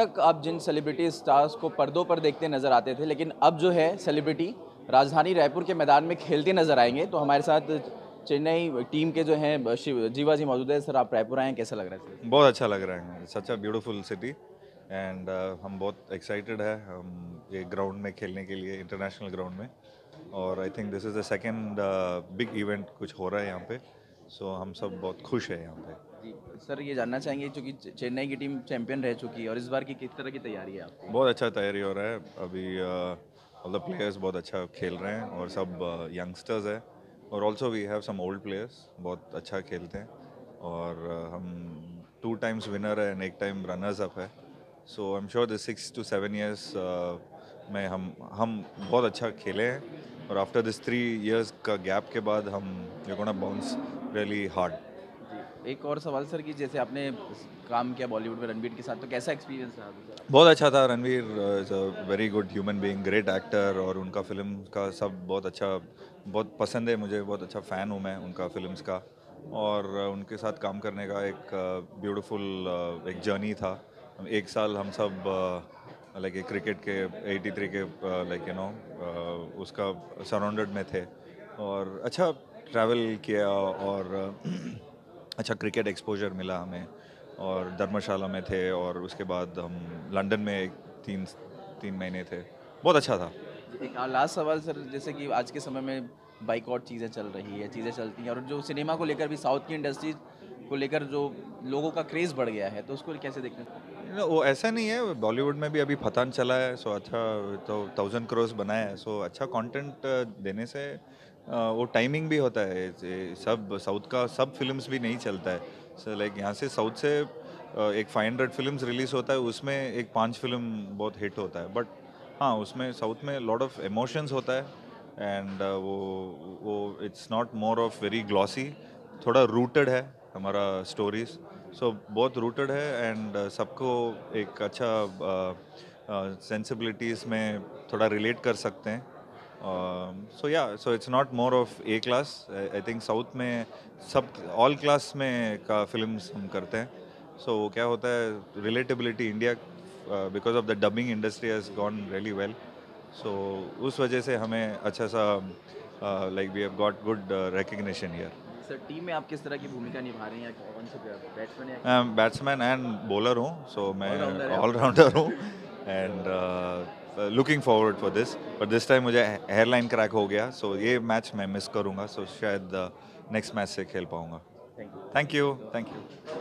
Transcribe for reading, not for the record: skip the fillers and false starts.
तक आप जिन celebrity stars को पर्दों पर देखते नज़र आते थे, लेकिन अब जो है सेलिब्रिटी राजधानी रायपुर के मैदान में खेलते नज़र आएंगे। तो हमारे साथ चेन्नई टीम के जो हैं जीवा जी मौजूद है। सर, आप रायपुर आए हैं, कैसा लग रहा है सर? बहुत अच्छा लग रहा है। Such a beautiful city and हम बहुत एक्साइटेड है हम ये ग्राउंड में खेलने के लिए, इंटरनेशनल ग्राउंड में। और I think this is the second big event कुछ हो रहा है यहाँ पे। सो हम सब बहुत खुश है यहाँ पे। जी सर, ये जानना चाहेंगे क्योंकि चेन्नई की टीम चैंपियन रह चुकी है और इस बार की किस तरह की तैयारी है आपकी? बहुत अच्छा तैयारी हो रहा है अभी। ऑल द प्लेयर्स बहुत अच्छा खेल रहे हैं और सब यंगस्टर्स है। और also we have some old players बहुत अच्छा खेलते हैं। और हम 2 टाइम्स विनर है एंड 1 टाइम रनर्स अप है। So I am sure this 6 to 7 years में हम बहुत अच्छा खेले हैं। और आफ्टर दिस 3 years का गैप के बाद हम we gonna bounce really hard. जी, एक और सवाल सर कि जैसे आपने काम किया बॉलीवुड में रणबीर के साथ, तो कैसा एक्सपीरियंस रहा सर आपका? बहुत अच्छा था। Ranveer is a very good human being, great actor. और उनका फिल्म का सब बहुत अच्छा, बहुत पसंद है मुझे। बहुत अच्छा फ़ैन हूँ मैं उनका फिल्म्स का। और उनके साथ काम करने का एक ब्यूटीफुल एक जर्नी था। 1 साल हम सब लाइक क्रिकेट के 83 के लाइक उसका सराउंडेड में थे। और अच्छा ट्रैवल किया और अच्छा क्रिकेट एक्सपोजर मिला हमें। और धर्मशाला में थे और उसके बाद हम लंदन में एक 3 महीने थे। बहुत अच्छा था। एक लास्ट सवाल सर, जैसे कि आज के समय में बाइकआउट चीज़ें चल रही है, चीज़ें चलती हैं और जो सिनेमा को लेकर भी साउथ की इंडस्ट्री को लेकर जो लोगों का क्रेज़ बढ़ गया है, तो उसको कैसे देखते हैं? वो ऐसा नहीं है। बॉलीवुड में भी अभी पठान चला है। सो अच्छा, तो 1000 करोड़ बनाया है। सो अच्छा कंटेंट देने से वो टाइमिंग भी होता है। सब साउथ का सब फिल्म्स भी नहीं चलता है। सो लाइक यहाँ से साउथ से एक 500 फिल्म्स रिलीज होता है, उसमें एक 5 फिल्म बहुत हिट होता है। बट हाँ, उसमें साउथ में लॉट ऑफ इमोशंस होता है। एंड वो it's not more of very glossy, थोड़ा रूटेड है हमारा स्टोरीज। सो बहुत रूटेड है एंड सबको एक अच्छा सेंसिबिलिटीज़ में थोड़ा रिलेट कर सकते हैं। सो या so it's not more of a class. I think south में सब ऑल क्लास में का फिल्म्स हम करते हैं। सो क्या होता है, relatability India because of the dubbing industry has gone really well. So उस वजह से हमें अच्छा सा like we have got good recognition here. जी सर, टीम में आप किस तरह की भूमिका निभा रहे हैं या कौन से बैट्समैन या बैट्समैन एंड बॉलर हूँ। सो मैं ऑलराउंडर है आप? ऑलराउंडर हूँ। And looking forward for this. But this time मुझे हेयरलाइन क्रैक हो गया। सो ये मैच मैं मिस करूँगा। सो शायद नेक्स्ट मैच से खेल पाऊँगा। Thank you. Thank you, thank you.